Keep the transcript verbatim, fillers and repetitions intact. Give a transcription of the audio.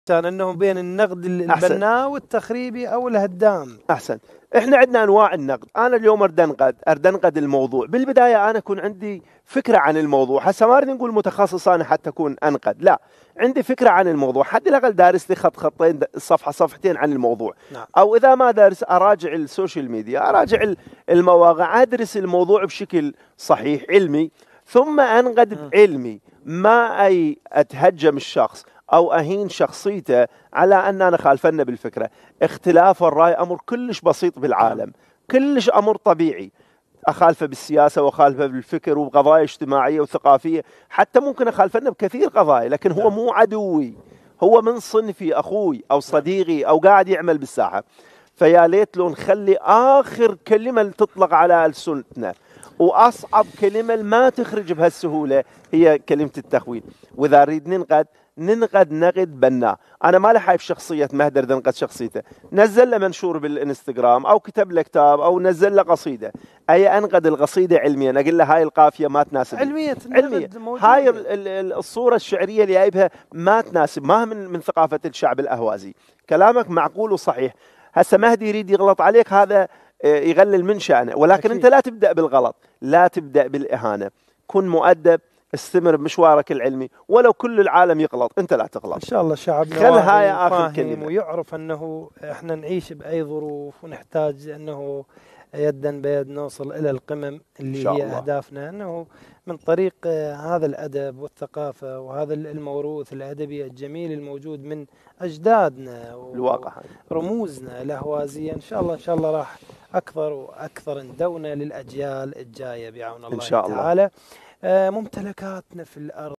كان انه بين النقد البناء والتخريبي او الهدام. احسن. احنا عندنا انواع النقد. انا اليوم اريد انقد اريد انقد الموضوع. بالبدايه انا اكون عندي فكره عن الموضوع، هسه ما اريد نقول متخصص انا حتى اكون انقد، لا، عندي فكره عن الموضوع، حد الاقل دارس لي خط خطين صفحه صفحتين عن الموضوع. نعم. او اذا ما دارس اراجع السوشيال ميديا، اراجع المواقع، ادرس الموضوع بشكل صحيح علمي، ثم انقد بعلمي، ما اي اتهجم الشخص او اهين شخصيته على اننا خالفنا بالفكره. اختلاف الراي امر كلش بسيط بالعالم، كلش امر طبيعي. اخالفه بالسياسه واخالفه بالفكر وقضايا اجتماعيه وثقافيه، حتى ممكن اخالفنا بكثير قضايا، لكن هو مو عدوي، هو من صنفي، اخوي او صديقي او قاعد يعمل بالساحه. فيا ليت لو نخلي اخر كلمه تطلق على السنتنا واصعب كلمه ما تخرج بهالسهوله هي كلمه التخوين. واذا نريد ننقد ننقد نقد بناء. انا ما لحايب شخصيه مهدر ننقد شخصيته، نزل له منشور بالانستغرام او كتب له كتاب او نزل له قصيده، اي انقد القصيده علميا، اقول له هاي القافيه ما تناسب علميا، علميا، هاي الصوره الشعريه اللي جايبها ما تناسب، ما من من ثقافه الشعب الاهوازي. كلامك معقول وصحيح. هسه مهدي يريد يغلط عليك، هذا يغلل من شأنه، ولكن أكيد. انت لا تبدأ بالغلط، لا تبدأ بالإهانة، كن مؤدب، استمر بمشوارك العلمي، ولو كل العالم يغلط انت لا تغلط. ان شاء الله شعبنا خل هاي اخر كلمة، ويعرف انه احنا نعيش باي ظروف ونحتاج انه يدا بيد نوصل الى القمم اللي هي الله. اهدافنا انه من طريق هذا الادب والثقافه وهذا الموروث الادبي الجميل الموجود من اجدادنا الواقع، رموزنا الاهوازيه. ان شاء الله ان شاء الله راح اكثر واكثر ندونا للاجيال الجايه بعون الله, إن شاء الله تعالى. ممتلكاتنا في الارض